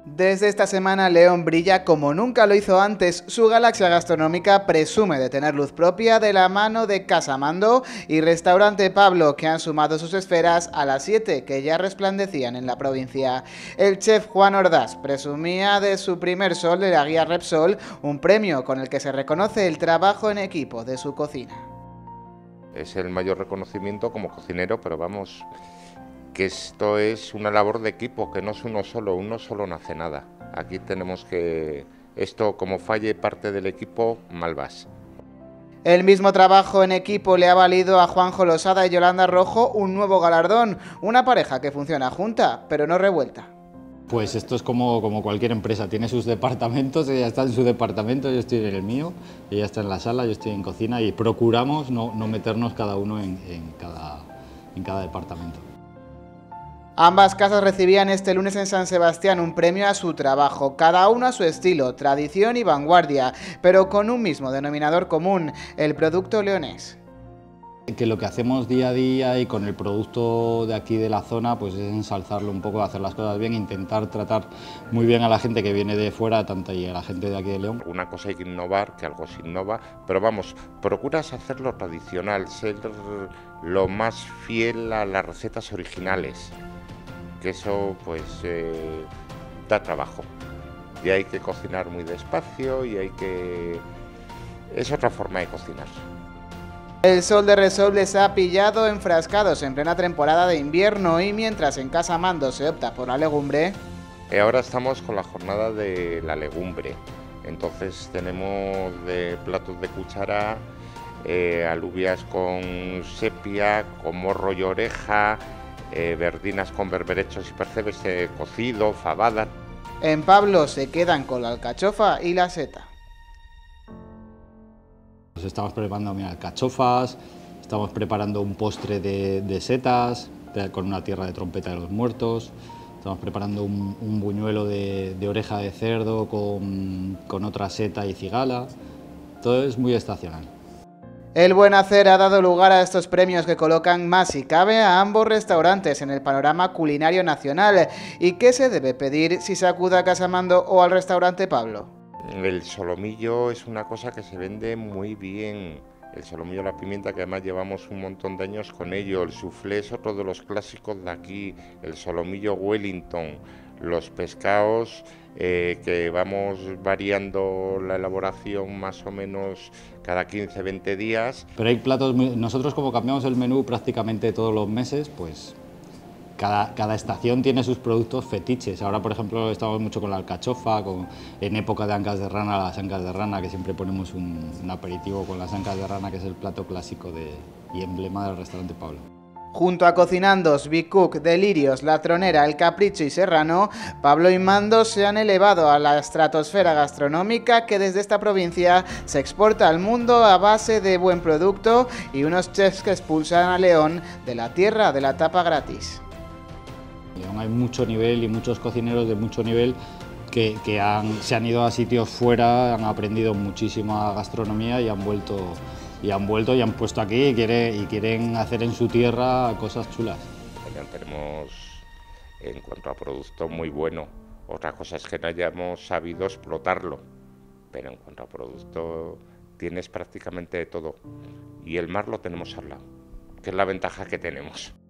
Desde esta semana León brilla como nunca lo hizo antes. Su galaxia gastronómica presume de tener luz propia de la mano de Casa Mando y Restaurante Pablo, que han sumado sus esferas a las 7 que ya resplandecían en la provincia. El chef Juan Ordaz presumía de su primer sol de la guía Repsol, un premio con el que se reconoce el trabajo en equipo de su cocina. Es el mayor reconocimiento como cocinero, pero vamos, que esto es una labor de equipo, que no es uno solo no hace nada. Aquí tenemos que, esto como falle parte del equipo, mal vas. El mismo trabajo en equipo le ha valido a Juanjo Losada y Yolanda Rojo un nuevo galardón, una pareja que funciona junta, pero no revuelta. Pues esto es como cualquier empresa, tiene sus departamentos, ella está en su departamento, yo estoy en el mío, ella está en la sala, yo estoy en cocina y procuramos no meternos cada uno en cada departamento. Ambas casas recibían este lunes en San Sebastián un premio a su trabajo, cada uno a su estilo, tradición y vanguardia, pero con un mismo denominador común, el producto leonés. Que lo que hacemos día a día y con el producto de aquí de la zona pues es ensalzarlo un poco, hacer las cosas bien, intentar tratar muy bien a la gente que viene de fuera, tanto y a la gente de aquí de León. Una cosa hay que innovar, que algo se innova, pero vamos, procuras hacerlo tradicional, ser lo más fiel a las recetas originales, que eso pues da trabajo y hay que cocinar muy despacio y es otra forma de cocinar. El sol de Repsol les ha pillado enfrascados en plena temporada de invierno y mientras en Casa Mando se opta por la legumbre. Ahora estamos con la jornada de la legumbre, entonces tenemos de platos de cuchara, alubias con sepia, con morro y oreja, verdinas con berberechos y percebes cocido, fabada. En Pablo se quedan con la alcachofa y la seta. Estamos preparando alcachofas, estamos preparando un postre de setas con una tierra de trompeta de los muertos, estamos preparando un buñuelo de oreja de cerdo con otra seta y cigala, todo es muy estacional. El buen hacer ha dado lugar a estos premios que colocan más si cabe a ambos restaurantes en el panorama culinario nacional. ¿Y qué se debe pedir si se acude a Casa Mando o al restaurante Pablo? El solomillo es una cosa que se vende muy bien. El solomillo a la pimienta, que además llevamos un montón de años con ello. El soufflé es otro de los clásicos de aquí. El solomillo Wellington. Los pescados, que vamos variando la elaboración más o menos cada 15-20 días. Pero hay platos, nosotros como cambiamos el menú prácticamente todos los meses, pues cada estación tiene sus productos fetiches. Ahora, por ejemplo, estamos mucho con la alcachofa, en época de ancas de rana, las ancas de rana, que siempre ponemos un aperitivo con las ancas de rana, que es el plato clásico y emblema del restaurante Pablo. Junto a Cocinandos, Big Cook, Delirios, La Tronera, El Capricho y Serrano, Pablo y Mando se han elevado a la estratosfera gastronómica que desde esta provincia se exporta al mundo a base de buen producto y unos chefs que expulsan a León de la tierra de la tapa gratis. En León hay mucho nivel y muchos cocineros de mucho nivel que se han ido a sitios fuera, han aprendido muchísima gastronomía y han vuelto y han puesto aquí y quieren hacer en su tierra cosas chulas. Tenemos en cuanto a producto muy bueno. Otra cosa es que no hayamos sabido explotarlo, pero en cuanto a producto tienes prácticamente de todo y el mar lo tenemos al lado, que es la ventaja que tenemos.